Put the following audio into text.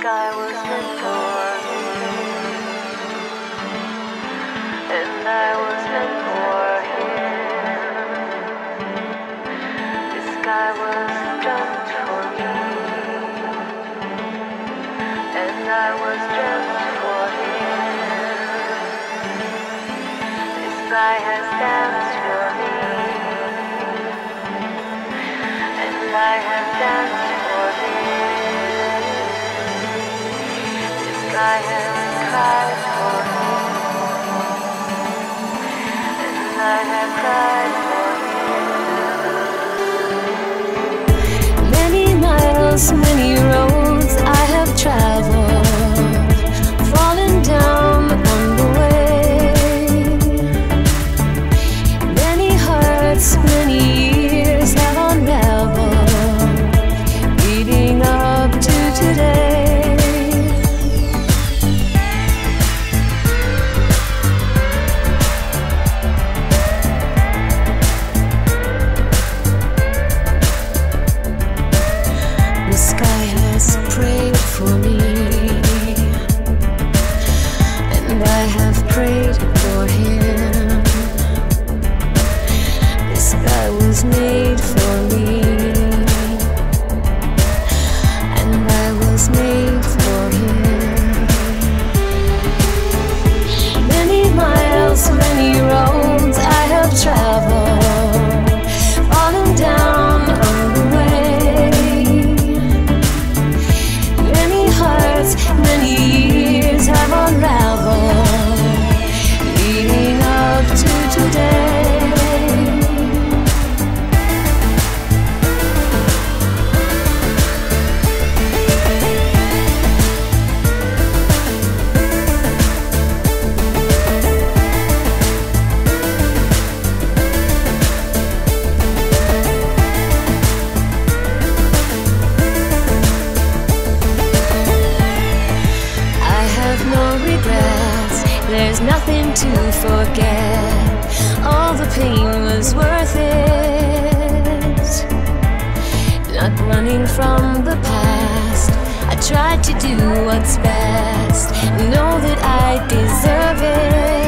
sky was meant for me, and I was meant for him. The sky was dreamt for me, and I was dreamt for him. The sky has danced for me, and I have danced for him. I have cried for him, and I have cried for him. Many miles, many roads I have traveled, fallen down on the way. Many hearts, many years have unraveled, leading up to today. The sky has prayed for me, and I have prayed for him. The sky was made for me, and I was made for him. Many miles, many roads I have traveled, fallen down on the way. Many years have unraveled, leading up to today. There's nothing to forget. All the pain was worth it. Not running from the past, I tried to do what's best. Know that I deserve it.